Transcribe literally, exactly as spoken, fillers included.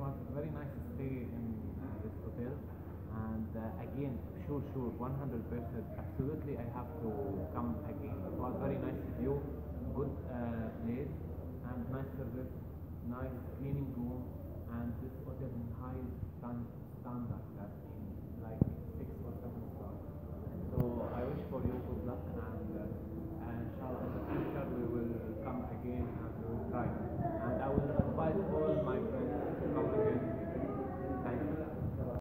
was very nice to stay in uh, this hotel, and uh, again, sure, sure, one hundred percent, absolutely, I have to come again. It was very nice view, good uh, place, and nice service, nice cleaning room, and this hotel in high stand, standard, that in like six or seven stars. So I wish for you good luck and